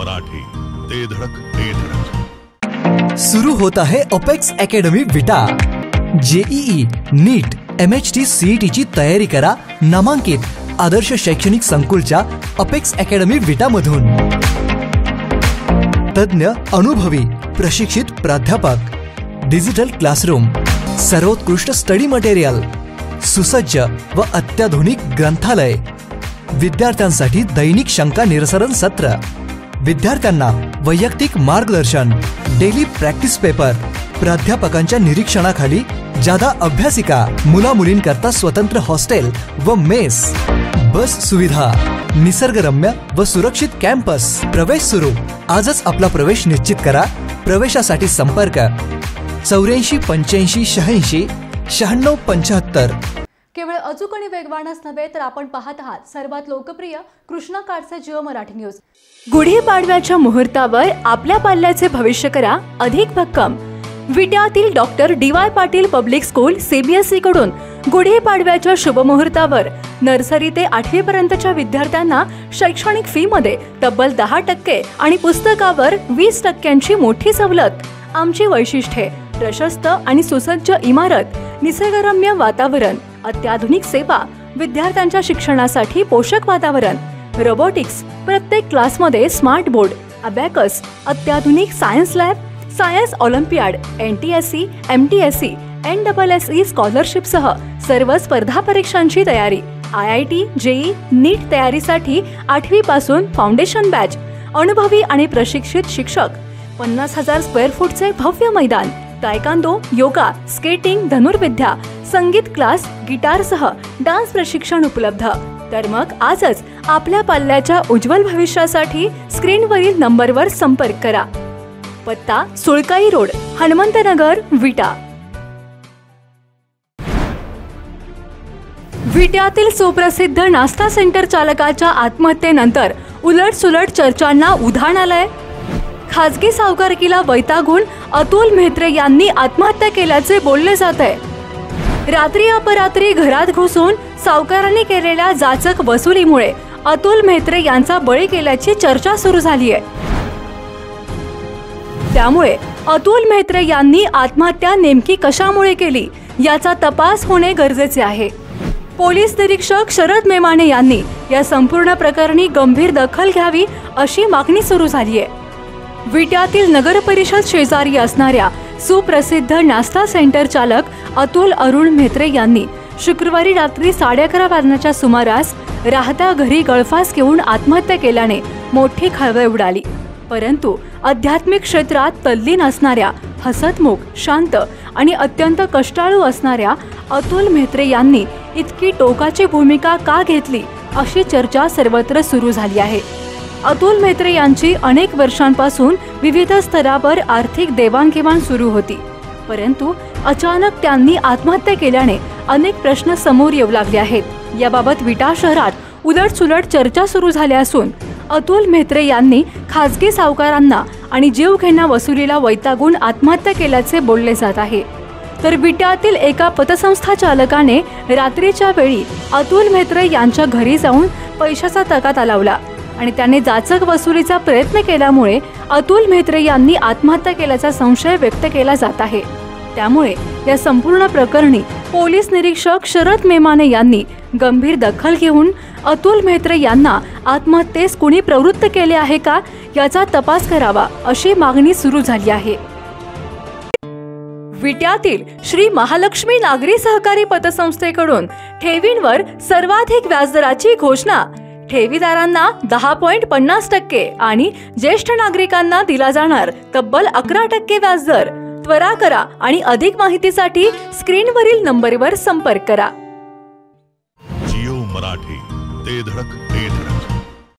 मराठी, ते धडक ते धडक। शुरू होता है apex academy Vita. JEE, NEET, MHT, CET ची तयारी करा नामांकित आदर्श शैक्षणिक संकुलच्या अपेक्स अकेडमी विटा मधून। तज्ञ अनुभवी प्रशिक्षित प्राध्यापक, डिजिटल क्लासरूम, सर्वोत्कृष्ट स्टडी मटेरियल, सुसज्ज व अत्याधुनिक ग्रंथालय, विद्यार्थ्यांसाठी दैनिक शंका निरसन सत्र, विद्यार्थ्यांना वैयक्तिक मार्गदर्शन, डेली प्रॅक्टिस पेपर, प्राध्यापकांच्या निरीक्षणाखाली जादा अभ्यासिका, मुला मुलींकरता स्वतंत्र हॉस्टेल व मेस, बस सुविधा, निसर्गरम्य व सुरक्षित कॅम्पस। प्रवेश सुरू। आजच आपला प्रवेश निश्चित करा। प्रवेशासाठी संपर्क 84 85 86 96 75। केवळ अचूक आणि वेगवानच नव्हे तर आपण पाहत आहात सर्वात लोकप्रिय कृष्णा काळचे जिओ मराठी न्यूज। गुढीपाडव्याच्या मुहूर्तावर आपल्या पाल्याचे भविष्य करा अधिक भक्कम। विट्यातील doctor DY Patil public school CBSE कडून गुढीपाडव्याच्या शुभमुहूर्तावर नर्सरी ते 8वी पर्यंतच्या विद्यार्थ्यांना शैक्षणिक फी मध्ये तब्बल 10% आणि पुस्तकावर 20% मोठी सवलत। आमची वैशिष्ट्ये: प्रशस्त आणि सुसज्ज इमारत, निसर्गरम्य वातावरण, अत्याधुनिक सेवा, विद्यार्थ्यांच्या शिक्षणासाठी पोषक वातावरण, रोबोटिक्स, प्रत्येक क्लासमध्ये स्मार्ट बोर्ड, अबॅकस, अत्याधुनिक science lab, science olympiad, NTSE, MTSE, NSSE scholarship सह सर्व स्पर्धा परीक्षांची तयारी, IIT, JEE, नीट तयारीसाठी 8वी पासून फाउंडेशन बॅच, अनुभवी आणि प्रशिक्षित शिक्षक, 50,000 स्क्वेअर फूटचे भव्य मैदान, तायकांदो, योगा, स्केटिंग, धनुर्विद्या, संगीत क्लास, गिटारसह डान्स प्रशिक्षण उपलब्ध। तर मग आजच आपल्या पाल्याच्या उज्ज्वल भविष्यासाठी स्क्रीनवरील नंबरवर संपर्क करा। पत्ता: सुळकाई रोड, हनुमंतनगर, विटा। विट्यातील सुप्रसिद्ध नाश्ता सेंटर चालकाच्या आत्महत्येनंतर उलटसुलट चर्चांना उधाण आलंय। खाजगी सावकारकीला वैतागून अतुल म्हेत्रे यांनी आत्महत्या केल्याचे बोलले जात आहे। रात्री अपरात्री घरात घुसून सावकारांनी केलेल्या जाचक वसुलीमुळे अतुल म्हेत्रे यांचा बळी केल्याची चर्चा सुरू झाली आहे। त्यामुळे अतुल म्हेत्रे यांनी आत्महत्या नेमकी कशामुळे केली याचा तपास होणे गरजेचे आहे। पोलीस निरीक्षक शरद मेमाने यांनी या संपूर्ण प्रकरणी गंभीर दखल घ्यावी अशी मागणी सुरू झाली आहे। विट्यातील नगर परिषद शेजारी असणाऱ्या सुप्रसिद्ध नाश्ता सेंटर चालक अतुल अरुण म्हेत्रे यांनी शुक्रवारी रात्री 11:30 वाजण्याच्या सुमारास राहत्या घरी गळफास घेऊन आत्महत्या केल्याने मोठी खळबळ उडाली। परंतु आध्यात्मिक क्षेत्रात तल्लीन असणाऱ्या, हसतमुख, शांत आणि अत्यंत कष्टाळू असणाऱ्या अतुल म्हेत्रे यांनी इतकी टोकाची भूमिका का घेतली अशी चर्चा सर्वत्र सुरू झाली आहे। अतुल म्हेत्रे यांची अनेक वर्षांपासून विविध स्तरावर आर्थिक देवाणघेवाण सुरू होती, परंतु अचानक त्यांनी आत्महत्या केल्याने अनेक प्रश्न समोर येऊ लागले आहेत। याबाबत विटा शहरात उलटसुलट चर्चा सुरू झाल्या असून अतुल म्हेत्रे यांनी खाजगी सावकारांना आणि जीवघेण्या वसुलीला वैतागून आत्महत्या केल्याचे बोलले जात आहे। तर विट्यातील एका पतसंस्था चालकाने रात्रीच्या वेळी अतुल म्हेत्रे यांच्या घरी जाऊन पैशाचा तगादा लावला आणि त्याने जाचक वसुलीचा प्रयत्न केल्यामुळे अतुल म्हेत्रे यांनी आत्महत्या केल्याचा संशय व्यक्त केला जात आहे। त्यामुळे या संपूर्ण प्रकरणी पोलीस निरीक्षक शरद मेमाने यांनी गंभीर दखल घेऊन अतुल म्हेत्रे यांना आत्महत्येस कुणी प्रवृत्त केले आहे का याचा तपास करावा अशी मागणी सुरू झाली आहे। विट्यातील श्री महालक्ष्मी नागरी सहकारी पतसंस्थेकडून ठेवींवर सर्वाधिक व्याजदराची घोषणा। ठेवीदारांना 10.50% आणि ज्येष्ठ नागरिकांना दिला जाणार तब्बल 11% व्याजदर। त्वरा करा आणि अधिक माहितीसाठी स्क्रीनवरील नंबरवर संपर्क करा। जिओ मराठी, ते धडक ते धडक।